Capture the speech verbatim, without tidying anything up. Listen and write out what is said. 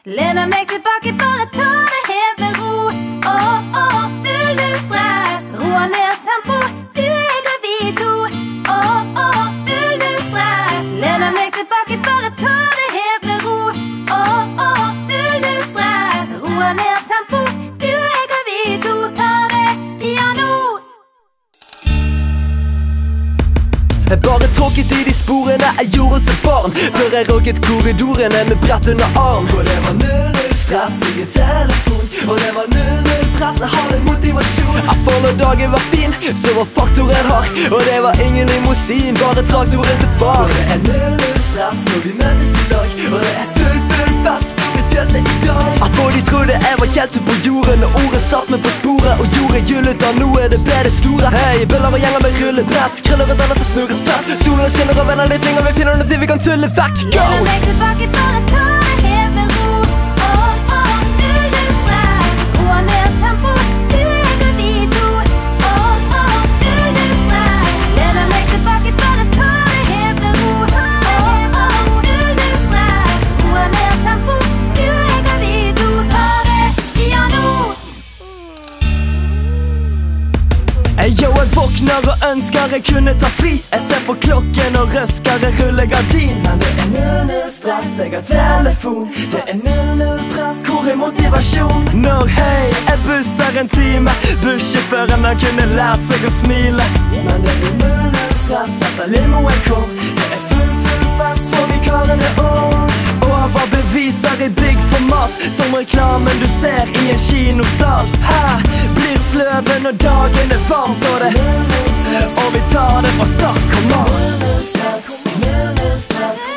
Lener meg tilbake, bare ta det helt med ro. Åh, åh, null, null stress. Roa ned tempo, du er gravid to. Åh, åh, null, null stress. Lener meg tilbake, bare ta det helt med ro. Åh, åh, null, null stress. Roa ned tempo, du er gravid to. Ta det piano. Jeg bare tråkket i de sporene jeg gjorde som barn, før jeg råket korridorene med brett under arm. Og det var null, null stress, ingen telefon. Og det var null, null press, jeg hadde motivasjon. Jeg for når dagen var fin, så var faktoren hard. Og det var ingen limousin, bare traktoren til far. Og det er null, null stress når vi møtes i dag. Og det er full, full fest i fjøset i dag. Jeg for de trodde jeg var kjent på jorden, og ordet satt meg på sporet. Og gjorde gullet av noe, det ble det store. Hei, bøller og gjenger med rullebrett, krøller og danner som snurrer sprett. Solen skinner og venner litt lenger, vi finner noe til vi kan tulle vekk. Go! Lener meg tilbake, bare ta det helt med ro. Åh, åh, null, null stress. Roa ned tempo, du er gravid to. Åh, åh, null, null stress. Lener meg tilbake, bare ta det helt med ro. Åh, åh, null, null stress. Roa ned tempo, du er gravid to. Ta det piano. Hey, yo, jeg våkner og ønsker jeg kunne ta fri. Jeg ser på klokken og røsker jeg ruller gardin. Men det er null, null stress, jeg har telefon. Det er null, null press, hvor er motivasjon? Når hei, jeg busser en time, bussjåføren har kunne lært seg å smile. Men det er null, null stress etter limoen kom. Det er full, full fest for vikarene og overbeviser i big format, som reklamen du ser i en kinosal. Her blir sløven når dagen er varm, så det og vi tar det fra start, kom an. Null, null stress, null, null stress.